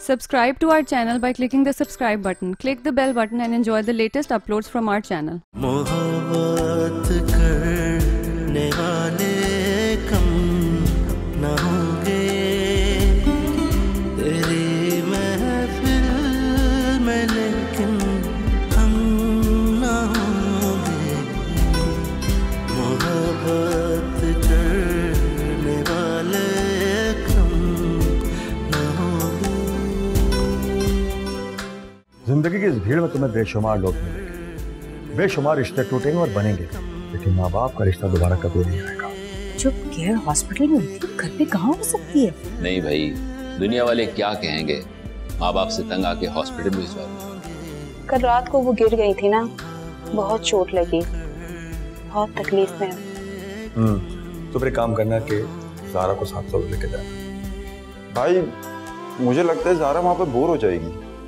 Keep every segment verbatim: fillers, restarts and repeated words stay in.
Subscribe to our channel by clicking the subscribe button. Click the bell button and enjoy the latest uploads from our channel. मोहब्बत करने वाले कम न होंगे तेरी महफिल में, लेकिन हम न होंगे। मोहब्बत करने वाले कम न होंगे। जिंदगी की इस भीड़ में तुम्हें बेशुमार लोग मिलेंगे, बेशुमार रिश्ते टूटेंगे और बनेंगे, लेकिन माँ बाप का रिश्ता दोबारा कभी नहीं आएगा। जो केयर हॉस्पिटल में होती है, घर पे कहाँ हो सकती है? नहीं भाई, दुनिया वाले क्या कहेंगे, माँ बाप से तंग आके हॉस्पिटल में भिजवा दो। कल रात को वो गिर गई थी ना, बहुत चोट लगी, बहुत तकलीफ में। हम्म तो फिर काम करना कि ज़ारा को साथ साथ लेके जाए। भाई मुझे लगता है ज़ारा वहां पर बोर हो जाएगी।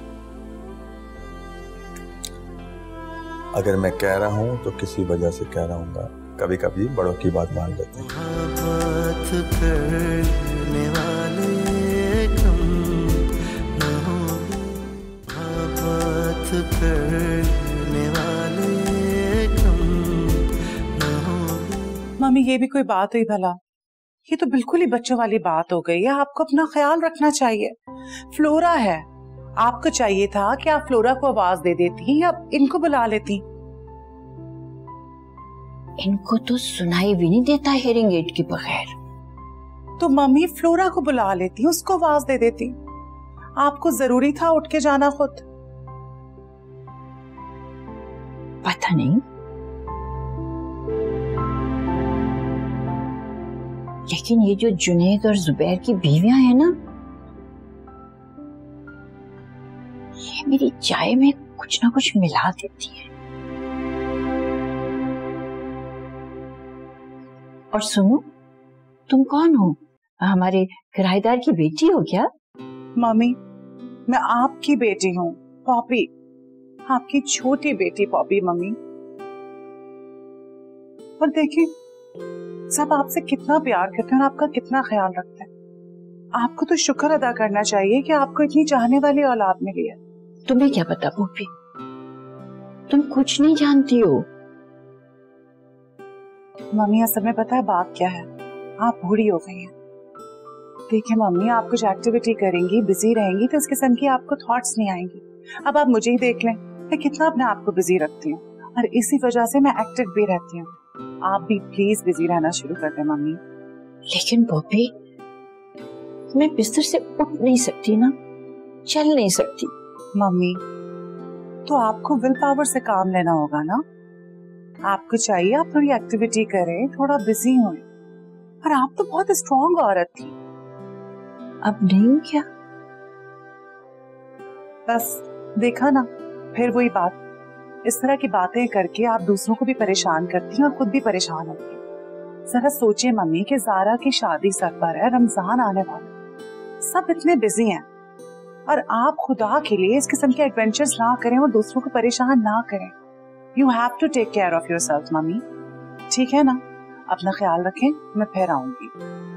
अगर मैं कह रहा हूँ तो किसी वजह से कह रहा हूँ। कभी कभी बड़ों की बात मान लेते हैं। मोहब्बत करने वाले कम न होंगे। मोहब्बत करने वाले कम न होंगे। मम्मी ये भी कोई बात हुई भला? ये तो बिल्कुल ही बच्चों वाली बात हो गई है। आपको अपना ख्याल रखना चाहिए। फ्लोरा है, आपको चाहिए था कि आप फ्लोरा को आवाज दे देती या इनको बुला लेती। इनको तो सुनाई भी नहीं देता हेयरिंग एड के बगैर। तो मम्मी फ्लोरा को बुला लेती, उसको आवाज दे देती। आपको जरूरी था उठ के जाना खुद? पता नहीं, लेकिन ये जो जुनैद और जुबैर की बीवियां हैं ना, ये मेरी चाय में कुछ ना कुछ मिला देती है। और सुनो, तुम कौन हो? हमारे किराएदार की बेटी हो क्या? मम्मी मैं आपकी बेटी हूँ, पॉपी, आपकी छोटी बेटी पॉपी। मम्मी और देखिए, सब आपसे कितना प्यार करते हैं और आपका कितना ख्याल रखते हैं। आपको तो शुक्र अदा करना चाहिए कि आपको इतनी चाहने वाली औलाद मिली है। तुम्हें क्या पता पॉपी, तुम कुछ नहीं जानती हो। मम्मी असल में पता है बात क्या है, आप बूढ़ी हो गई हैं। देखिए मम्मी, आप कुछ एक्टिविटी करेंगी, बिजी रहेंगी तो इस किस्म की आपको थॉट्स नहीं आएंगी। अब आप मुझे ही देख लें, मैं कितना अपने आप को बिजी रखती हूँ और इसी वजह से मैं एक्टिव भी रहती हूँ। आप भी प्लीज बिजी रहना शुरू कर दें मम्मी। लेकिन पॉपी, मैं बिस्तर से उठ नहीं सकती ना, चल नहीं सकती। मम्मी तो आपको विल पावर से काम लेना होगा ना। आपको चाहिए आप थोड़ी एक्टिविटी करें, थोड़ा बिजी हों। और आप तो बहुत स्ट्रॉन्ग औरत थी। अब नहीं क्या? बस देखा ना, फिर वही बात। इस तरह की बातें करके आप दूसरों को भी परेशान करती हैं और खुद भी परेशान होती हैं। जरा सोचिए मम्मी कि ज़ारा की शादी सर पर है, रमजान आने वाला, सब इतने बिजी हैं और आप खुदा के लिए इस किस्म के एडवेंचर्स ना करें और दूसरों को परेशान ना करें। You have to take care of yourself mummy, ठीक है ना? अपना ख्याल रखें, मैं फिर आऊंगी।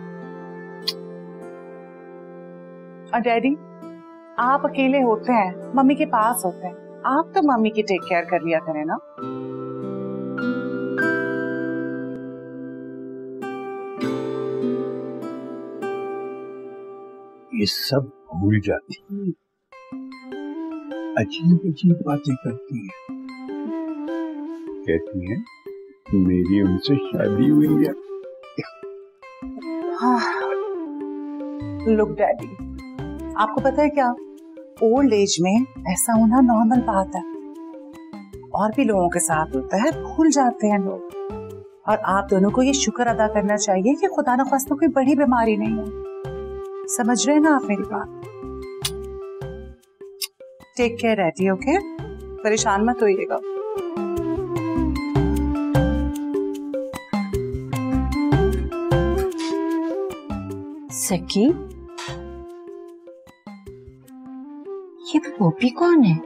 और डैडी, आप अकेले होते हैं, मम्मी के पास होते हैं, आप तो मम्मी की टेक केयर कर लिया करें ना। ये सब भूल जाती है, अजीब अजीब बातें करती है। कहती है मेरी उनसे शादी हुई है। लुक डैडी, आपको पता है क्या, ओल्ड एज में ऐसा होना नॉर्मल बात है। और भी लोगों के साथ होता है, भूल जाते हैं लोग। और आप दोनों को ये शुक्र अदा करना चाहिए कि खुदा न खास्ता कोई बड़ी बीमारी नहीं है। समझ रहे हैं ना आप मेरी बात? Take care daddy, okay? परेशान मत होइएगा। सकी, ये पॉपी कौन है?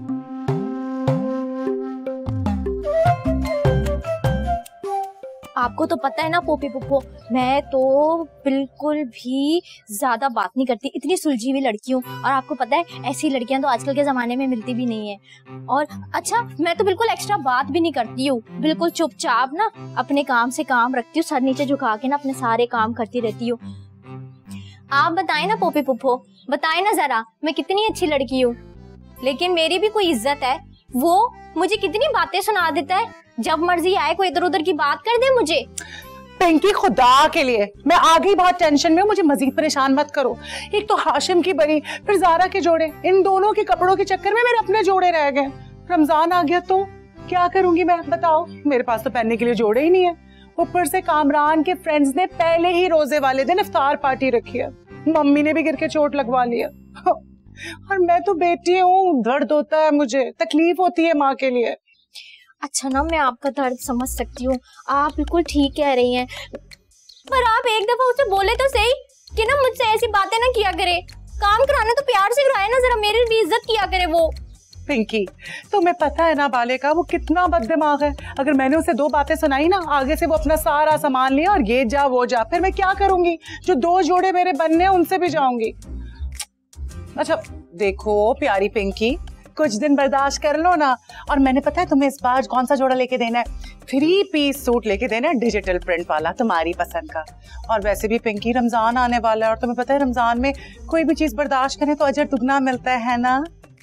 आप आपको तो पता है ना पोपी पुप्पो, मैं तो बिल्कुल भी ज्यादा बात नहीं करती, इतनी सुलझी हुई लड़की हूँ। और आपको पता है ऐसी लड़कियां तो आजकल के जमाने में मिलती भी नहीं है। और अच्छा, मैं तो बिल्कुल एक्स्ट्रा बात भी नहीं करती हूँ, बिल्कुल चुपचाप ना अपने काम से काम रखती हूँ, सर नीचे झुका के ना अपने सारे काम करती रहती हूँ। आप बताएं ना पोपी पुप्पो, बताएं ना जरा मैं कितनी अच्छी लड़की हूँ। लेकिन मेरी भी कोई इज्जत है, वो मुझे कितनी बातें सुना देता है, जब मर्जी आए कोई इधर उधर की बात कर दे मुझे। पिंकी खुदा के लिए, मैं आ गई बहुत टेंशन में, मुझे मजीद परेशान मत करो। एक तो हाशिम की बनी, फिर जारा के जोड़े, इन दोनों के कपड़ों के चक्कर में मेरे अपने जोड़े रह गए। रमजान आ गया तो क्या करूंगी मैं, बताओ। मेरे पास तो पहनने के लिए जोड़े ही नहीं है। ऊपर से कामरान के फ्रेंड्स ने पहले ही रोजे वाले दिन इफ्तार पार्टी रखी है, मम्मी ने भी गिर के चोट लगवा लिया। और मैं तो बेटी हूँ, दर्द होता है मुझे, तकलीफ होती है माँ के लिए। अच्छा ना, मैं आपका दर्द समझ सकती हूँ, आप बिल्कुल ठीक कह रही हैं, पर आप एक दफा उसे बोले तो सही कि ना मुझसे ऐसी बातें ना किया करे, काम कराना तो प्यार से कराए ना, जरा मेरी भी इज्जत किया करे वो। पिंकी, तुम्हें पता है ना बाले का वो कितना बददिमाग है। अगर मैंने उसे दो बातें सुनाई ना, आगे से वो अपना सारा सामान लिया और ये जा वो जा, फिर मैं क्या करूंगी? जो दो जोड़े मेरे बनने हैं उनसे भी जाऊंगी। अच्छा देखो प्यारी पिंकी, कुछ दिन बर्दाश्त कर लो ना। और मैंने पता है तुम्हें इस बार कौन सा जोड़ा लेके देना है? थ्री पीस सूट लेके देना है, डिजिटल प्रिंट वाला, तुम्हारी पसंद का। और वैसे भी पिंकी, रमजान आने वाला है और तुम्हें पता है रमजान में कोई भी चीज बर्दाश्त करें तो अजर दुगना मिलता है ना।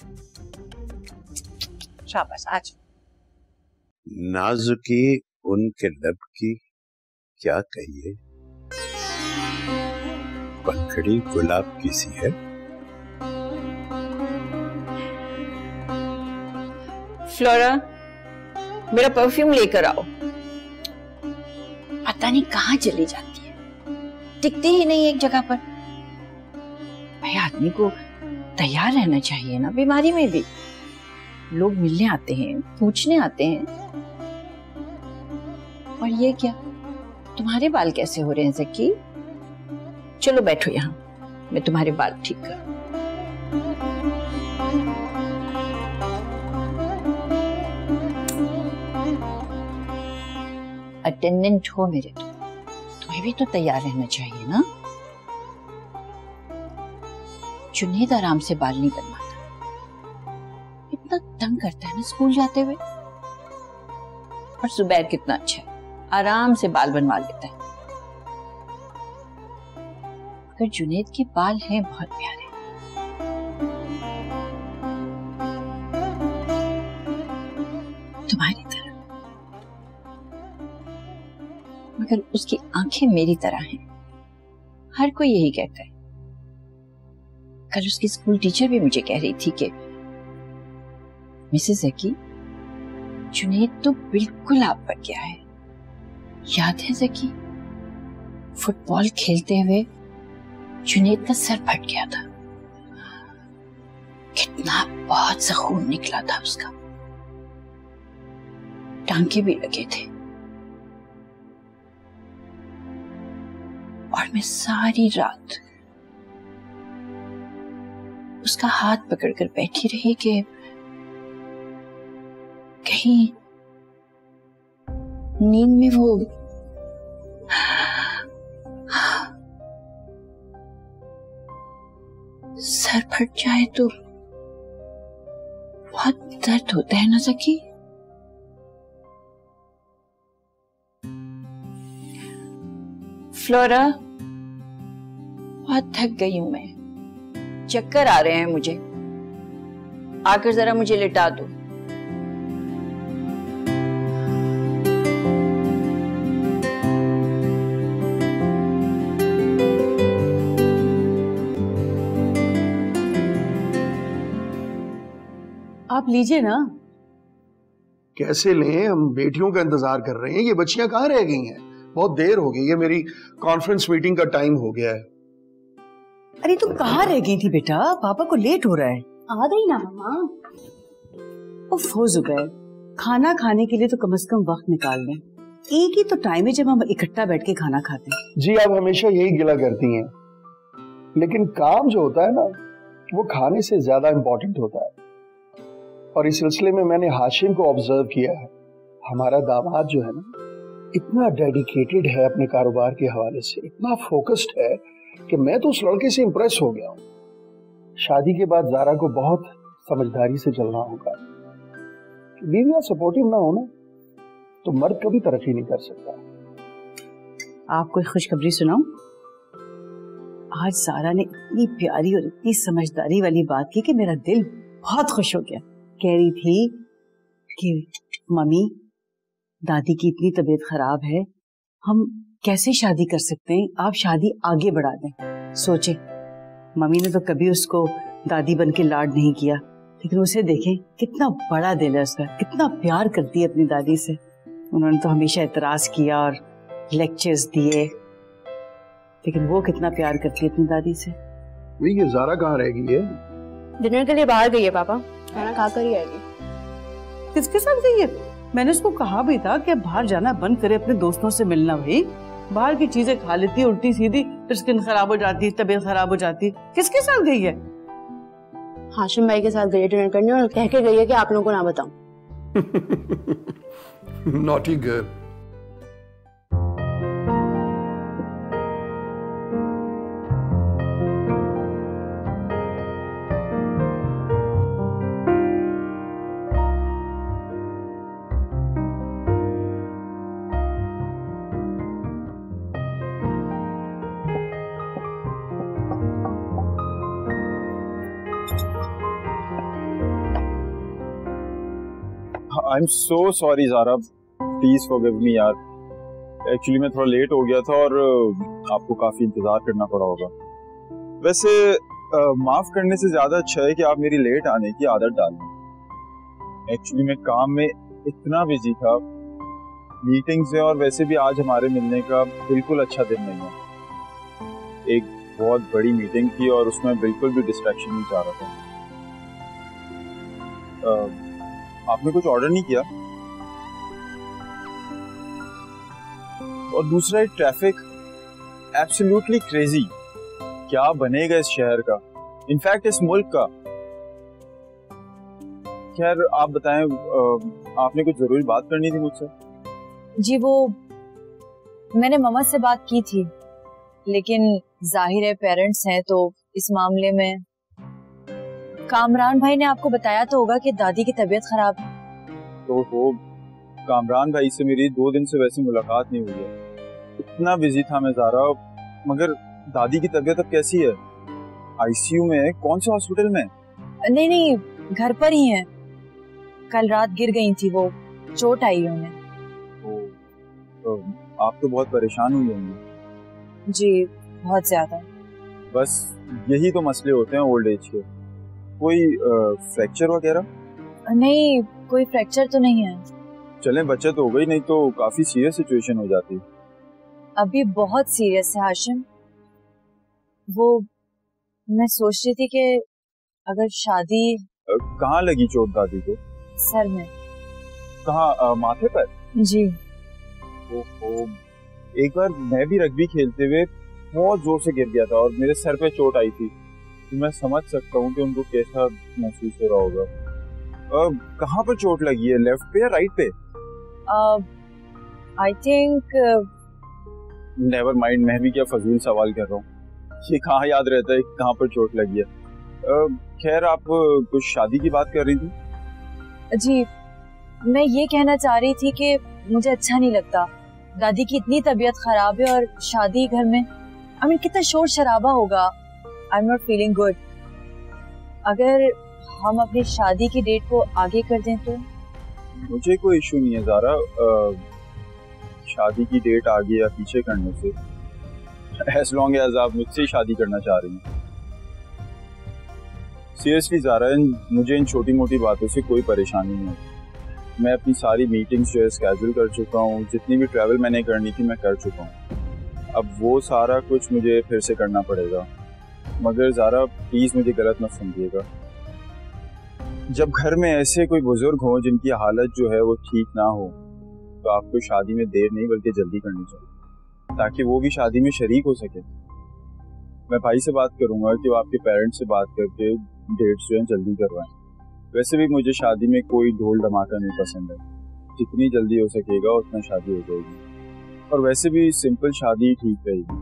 शाबाश। आज नाजुकी उनके लब की क्या कहिए, पंखड़ी गुलाब की सी है। फ्लोरा, मेरा परफ्यूम लेकर आओ। पता नहीं कहाँ चली जाती है, टिकती ही नहीं एक जगह पर। भाई आदमी को तैयार रहना चाहिए ना, बीमारी में भी लोग मिलने आते हैं, पूछने आते हैं। और ये क्या, तुम्हारे बाल कैसे हो रहे हैं ज़की? चलो बैठो यहाँ, मैं तुम्हारे बाल ठीक करूं। अटेंडेंट हो मेरे, तो तुम्हें भी तो तैयार रहना चाहिए ना। जुनेद आराम से बाल नहीं बनवाता, इतना तंग करता है ना स्कूल जाते हुए। और सुबैर कितना अच्छा है, आराम से बाल बनवा लेता है। मगर जुनेद के बाल हैं बहुत प्यारे। तुम्हारी तरह, मगर उसकी आंखें मेरी तरह हैं। हर कोई यही कहता है। कल उसकी स्कूल टीचर भी मुझे कह रही थी कि मिसेस ज़की, जुनेद तो बिल्कुल आप पर गया है। याद है ज़की, फुटबॉल खेलते हुए जुनेद का सर फट गया था, कितना बहुत सा खून निकला था उसका, टांके भी लगे थे। और मैं सारी रात उसका हाथ पकड़कर बैठी रही कि कहीं नींद में वो सर फट जाए तो बहुत दर्द होता है ना ज़की। फ्लोरा, बहुत थक गई हूं मैं, चक्कर आ रहे हैं मुझे, आकर जरा मुझे लिटा दो। आप लीजिए ना। कैसे लें, हम बेटियों का इंतजार कर रहे हैं। ये बच्चियां कहाँ रह गई हैं? बहुत देर हो गई है, मेरी कॉन्फ्रेंस मीटिंग का टाइम हो गया है। अरे तुम कहाँ रह गई थी बेटा? पापा को लेट हो रहा है। आ गई ना मम्मा। उफ, हो जुबैर, खाना खाने के लिए तो कम से कम वक्त निकाल लें। एक ही तो टाइम है जब हम इकट्ठा बैठ के खाना खाते हैं। जी आप हमेशा यही गिला करती हैं, लेकिन काम जो होता है ना वो खाने से ज्यादा इम्पोर्टेंट होता है। और इस सिलसिले में मैंने हाशिम को ऑब्जर्व किया है। हमारा दामाद जो है ना इतना डेडिकेटेड है अपने कारोबार के हवाले से, इतना फोकस्ड है कि मैं तो उस लड़के से इम्प्रेस हो गया हूँ। शादी के बाद ज़ारा को बहुत समझदारी से चलना होगा। बीवियां सपोर्टिव ना हो ना तो मर्द कभी तरक्की नहीं कर सकता। आपको एक खुशखबरी सुनाऊं? आज सारा ने इतनी प्यारी और इतनी समझदारी वाली बात की कि मेरा दिल बहुत खुश हो गया। कह रही थी कि मम्मी, दादी की इतनी तबीयत खराब है, हम कैसे शादी कर सकते हैं, आप शादी आगे बढ़ा दें। सोचे, मम्मी ने तो कभी उसको दादी बन के लाड नहीं किया, लेकिन उसे देखें कितना बड़ा दिल है उसका, कितना प्यार करती है अपनी दादी से। उन्होंने तो हमेशा एतराज किया और लेक्चर्स दिए, लेकिन वो कितना प्यार करती है अपनी दादी से। ये ज़ारा कहाँ रह गई है? डिनर के लिए बाहर गई है पापा, खाना खाकर ही आएगी। किसके साथ गई है? मैंने उसको कहा भी था कि बाहर जाना बंद करे, अपने दोस्तों से मिलना। भाई बाहर की चीजें खा लेती है उल्टी सीधी, फिर स्किन खराब हो जाती है, तबीयत खराब हो जाती है। किसके साथ गई है? हाशिम भाई के साथ गई है डिनर करने, और कह के गई है कि आप लोगों को ना बताऊं। Naughty girl. I am so sorry Zara, please forgive me यार। एक्चुअली मैं थोड़ा लेट हो गया था और आपको काफी इंतजार करना पड़ा होगा। वैसे माफ करने से ज्यादा अच्छा है कि आप मेरी लेट आने की आदत डाल लें। एक्चुअली मैं काम में इतना बिजी था, मीटिंग्स है, और वैसे भी आज हमारे मिलने का बिल्कुल अच्छा दिन नहीं है। एक बहुत बड़ी मीटिंग थी और उसमें बिल्कुल भी डिस्ट्रैक्शन नहीं चाह रहा था। uh, आपने कुछ ऑर्डर नहीं किया? और दूसरा ट्रैफिक एब्सोल्युटली क्रेजी, क्या बनेगा इस शहर का, इनफैक्ट इस मुल्क का। खैर आप बताएं, आपने कुछ जरूरी बात करनी थी मुझसे? जी वो मैंने मम्मा से बात की थी, लेकिन जाहिर है पेरेंट्स हैं तो इस मामले में कामरान भाई ने आपको बताया तो होगा कि दादी की तबीयत खराब है। तो वो कामरान भाई से मेरी दो दिन से वैसे मुलाकात नहीं हुई है, इतना बिजी था मैं ज़ारा। मगर दादी की तबीयत अब कैसी है? आईसीयू में है? कौन से हॉस्पिटल में? नहीं नहीं, घर पर ही है। कल रात गिर गई थी, वो चोट आई है उन्हें। तो आप तो बहुत परेशान हुई होंगी। जी बहुत ज्यादा। बस यही तो मसले होते हैं ओल्ड एज के। कोई फ्रैक्चर वगैरह? नहीं, कोई फ्रैक्चर तो नहीं है। चलें बचत हो गई, नहीं तो काफी सीरियस सिचुएशन हो जाती। अभी बहुत सीरियस है हाशिम। वो मैं सोच रही थी कि अगर शादी। कहाँ लगी चोट दादी को? सर में। कहाँ, माथे पर? जी। ओहो, एक बार मैं भी रग्बी खेलते हुए बहुत जोर से गिर गया था और मेरे सर पे चोट आई थी, तो मैं समझ सकता हूँ कि उनको कैसा महसूस हो रहा होगा। uh, कहाँ पर चोट लगी है, लेफ्ट पे या राइट पे? आई थिंक नेवर माइंड, मैं भी क्या फजूल सवाल कर रहा हूँ, ये कहाँ याद रहता है कहाँ पर चोट लगी है। uh, खैर आप कुछ शादी की बात कर रही थी? जी मैं ये कहना चाह रही थी कि मुझे अच्छा नहीं लगता, दादी की इतनी तबीयत खराब है और शादी घर में आई मीन कितना शोर शराबा होगा। I am not feeling good. अगर हम अपनी शादी की डेट को आगे कर दें तो? मुझे कोई इशू नहीं है ज़ारा, शादी की डेट आगे या पीछे करने से, एज लॉन्ग एज आप मुझसे शादी करना चाह रही हैं। सीरियसली ज़ारा, मुझे इन छोटी मोटी बातों से कोई परेशानी नहीं है। मैं अपनी सारी मीटिंग्स जो है स्केड्यूल कर चुका हूँ, जितनी भी ट्रैवल मैंने करनी थी मैं कर चुका हूँ। अब वो सारा कुछ मुझे फिर से करना पड़ेगा। मगर ज़ारा प्लीज़ मुझे गलत मत समझिएगा, जब घर में ऐसे कोई बुजुर्ग हो जिनकी हालत जो है वो ठीक ना हो, तो आपको शादी में देर नहीं बल्कि जल्दी करनी चाहिए, ताकि वो भी शादी में शरीक हो सके। मैं भाई से बात करूँगा कि वो आपके पेरेंट्स से बात करके डेट्स जो है जल्दी करवाएं। वैसे भी मुझे शादी में कोई ढोल धमाका नहीं पसंद है, जितनी जल्दी हो सकेगा उतना शादी हो जाएगी। और वैसे भी सिंपल शादी ठीक रहेगी।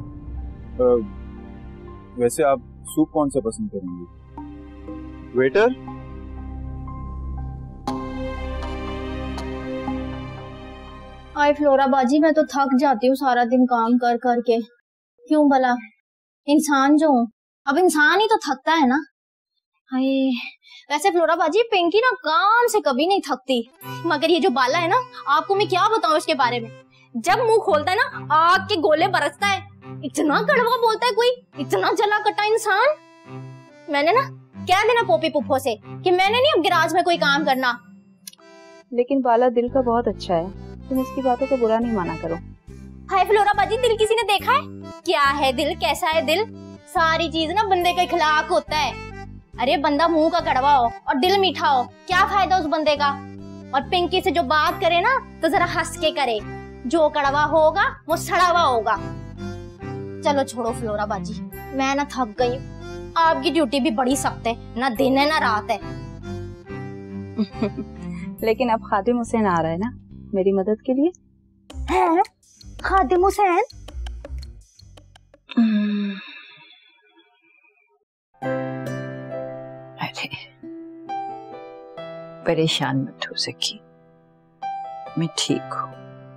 वैसे आप सूप कौन सा पसंद करेंगे? वेटर, हाय फ्लोरा बाजी, मैं तो थक जाती हूँ सारा दिन काम कर कर के। क्यों भला? इंसान जो हूँ, अब इंसान ही तो थकता है ना। हाय, वैसे फ्लोरा बाजी पिंकी ना काम से कभी नहीं थकती, मगर ये जो बाला है ना, आपको मैं क्या बताऊँ इसके बारे में। जब मुंह खोलता है ना आग के गोले बरसता है। इतना कड़वा बोलता है कोई, इतना जला कटा इंसान। मैंने ना कह देना पोपी पुप्पो से कि मैंने नहीं अब गिराज में कोई काम करना। लेकिन बाला दिल का बहुत अच्छा है, तुम उसकी बातों को बुरा नहीं माना करो। हाय फ्लोरा बाजी, दिल किसी ने देखा है? क्या है दिल, कैसा है दिल? सारी चीज ना बंदे का इखलाक होता है। अरे बंदा मुंह का कड़वा हो और दिल मीठा हो, क्या फायदा उस बंदे का? और पिंकी से जो बात करे ना तो जरा हंस के करे, जो कड़वा होगा वो सड़ा हुआ होगा। चलो छोड़ो फ्लोरा बाजी, मैं ना थक गई। आपकी ड्यूटी भी बड़ी सख्त है, ना दिन है ना रात है। लेकिन अब खादिम हुसैन आ रहा है ना मेरी मदद के लिए। है खादिम हुसैन? अरे परेशान मत हो सकी, मैं ठीक हूँ।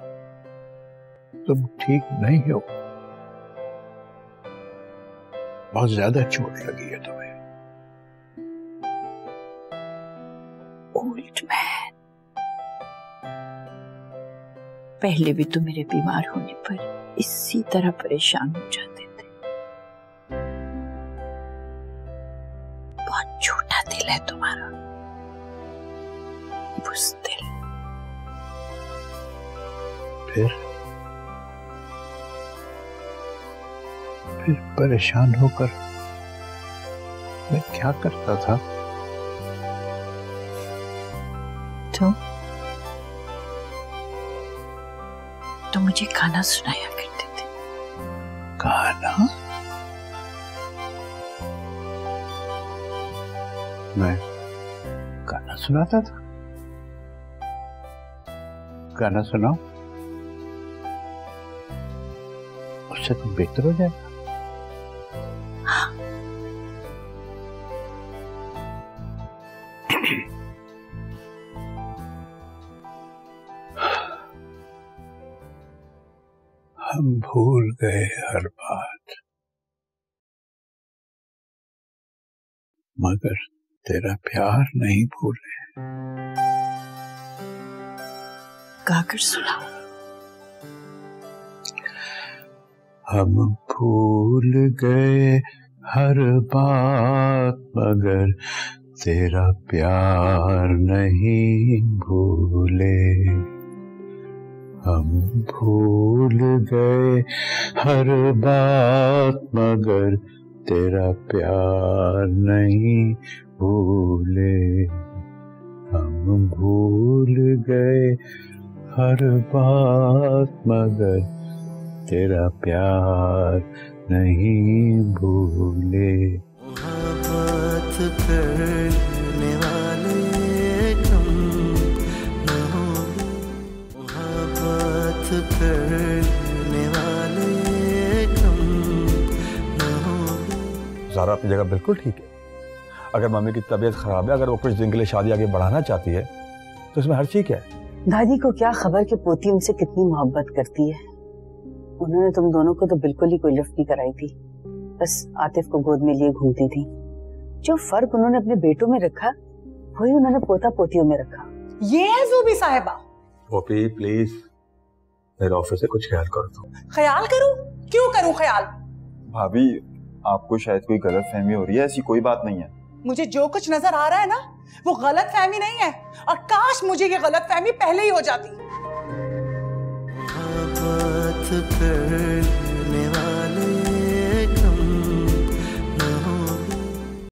तुम ठीक नहीं हो, बहुत ज्यादा चोट लगी है तुम्हें। ओल्ड मैन, पहले भी तो मेरे बीमार होने पर इसी तरह परेशान हो जाते थे। बहुत छोटा दिल है तुम्हारा, बुज़दिल। फिर फिर परेशान होकर मैं क्या करता था? तो तो मुझे गाना सुनाया करते थे। गाना? मैं गाना सुनाता था? गाना सुनाओ, उससे तुम बेहतर हो जाएगा। हम भूल गए हर बात, मगर तेरा प्यार नहीं भूले। गाकर सुनाओ। हम भूल गए हर बात, मगर तेरा प्यार नहीं भूले। हम भूल गए हर बात, मगर तेरा प्यार नहीं भूले। हम भूल गए हर बात, मगर तेरा प्यार नहीं भूले। बात करने वाले कम न होंगे, बात करने वाले कम न होंगे। ज़ारा अपनी जगह बिल्कुल ठीक है। अगर मम्मी की तबीयत खराब है, अगर वो कुछ दिन के लिए शादी आगे बढ़ाना चाहती है तो इसमें हर चीज है। दादी को क्या खबर कि पोती उनसे कितनी मोहब्बत करती है। उन्होंने तुम दोनों को तो बिल्कुल ही कोई लिफ्ट नहीं कराई थी, बस आतिफ को गोद में लिए घूमती थी। जो फर्क उन्होंने अपने बेटों में रखा वही उन्होंने पोता पोतियों में रखा। ये है ज़ूबी साहिबा। पोपी प्लीज मेरे ऑफिस से कुछ ख्याल कर दो। ख्याल करूं? क्यों करूं ख्याल? भाभी आपको शायद कोई गलत फहमी हो रही है, ऐसी कोई बात नहीं है। मुझे जो कुछ नजर आ रहा है ना वो गलत फहमी नहीं है, और काश मुझे ये गलत फहमी पहले ही हो जाती। बात करने वाले